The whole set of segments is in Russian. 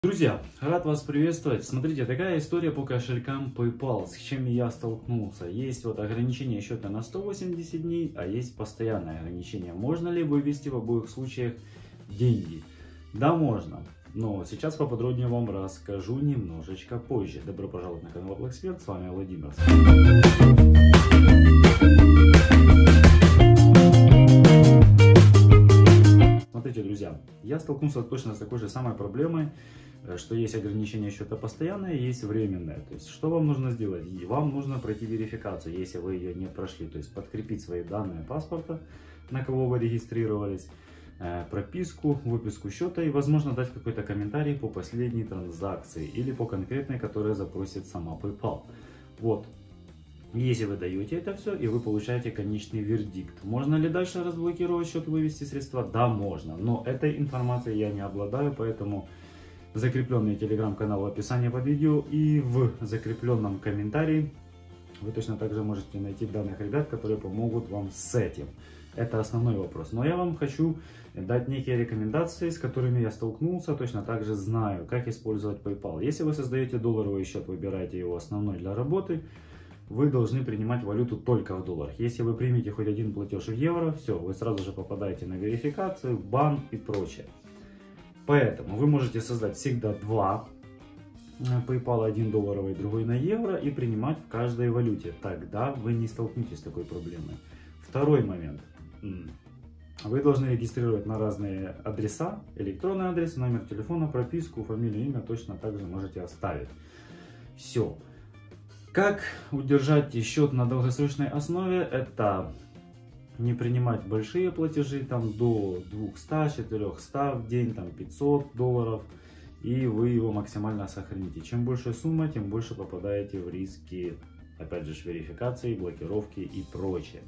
Друзья, рад вас приветствовать. Смотрите, такая история по кошелькам PayPal, с чем я столкнулся. Есть вот ограничение счета на 180 дней, а есть постоянное ограничение. Можно ли вывести в обоих случаях деньги? Да, можно. Но сейчас поподробнее вам расскажу немножечко позже. Добро пожаловать на канал Apple Expert, с вами Владимир. Смотрите, друзья, я столкнулся точно с такой же самой проблемой, что есть ограничение счета постоянное, есть временное. То есть, что вам нужно сделать? Вам нужно пройти верификацию, если вы ее не прошли. То есть, подкрепить свои данные паспорта, на кого вы регистрировались, прописку, выписку счета и, возможно, дать какой-то комментарий по последней транзакции или по конкретной, которая запросит сама PayPal. Вот. Если вы даете это все, и вы получаете конечный вердикт. Можно ли дальше разблокировать счет и вывести средства? Да, можно. Но этой информацией я не обладаю, поэтому закрепленный телеграм-канал в описании под видео и в закрепленном комментарии вы точно также можете найти данных ребят, которые помогут вам с этим. Это основной вопрос. Но я вам хочу дать некие рекомендации, с которыми я столкнулся, точно так же знаю, как использовать PayPal. Если вы создаете долларовый счет, выбираете его основной для работы, вы должны принимать валюту только в долларах. Если вы примете хоть один платеж в евро, все, вы сразу же попадаете на верификацию, бан и прочее. Поэтому вы можете создать всегда два PayPal, один долларовый, другой на евро, и принимать в каждой валюте. Тогда вы не столкнетесь с такой проблемой. Второй момент. Вы должны регистрировать на разные адреса, электронный адрес, номер телефона, прописку, фамилию, имя точно также можете оставить. Все. Как удержать счет на долгосрочной основе? Это не принимать большие платежи, там до 200-400 в день, там 500 долларов, и вы его максимально сохраните. Чем больше сумма, тем больше попадаете в риски, опять же, верификации, блокировки и прочее.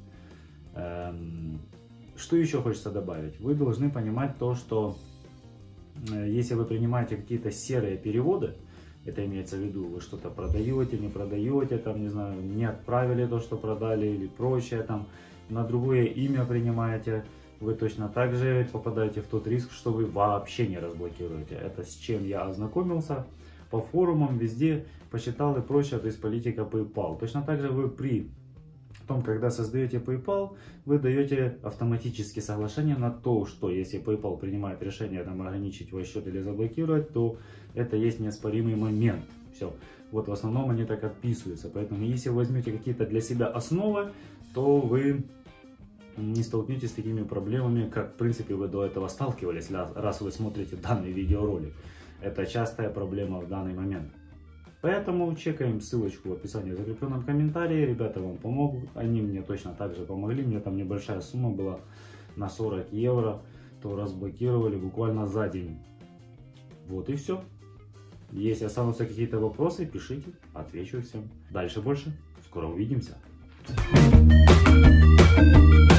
Что еще хочется добавить? Вы должны понимать то, что если вы принимаете какие-то серые переводы, это имеется в виду, вы что-то продаете, не продаете, там, не знаю, не отправили то, что продали или прочее, там, на другое имя принимаете, вы точно так же попадаете в тот риск, что вы вообще не разблокируете. Это с чем я ознакомился по форумам, везде почитал и прочее, то есть политика PayPal. Точно так же вы при том, когда создаете PayPal, вы даете автоматически соглашение на то, что если PayPal принимает решение там, ограничить ваш счет или заблокировать, то это есть неоспоримый момент. Все. Вот в основном они так отписываются. Поэтому если вы возьмете какие-то для себя основы, то вы не столкнетесь с такими проблемами, как в принципе вы до этого сталкивались, раз вы смотрите данный видеоролик. Это частая проблема в данный момент. Поэтому чекаем ссылочку в описании в закрепленном комментарии. Ребята вам помогут. Они мне точно так же помогли. Мне там небольшая сумма была на 40 евро. То разблокировали буквально за день. Вот и все. Если останутся какие-то вопросы, пишите. Отвечу всем. Дальше больше. Скоро увидимся.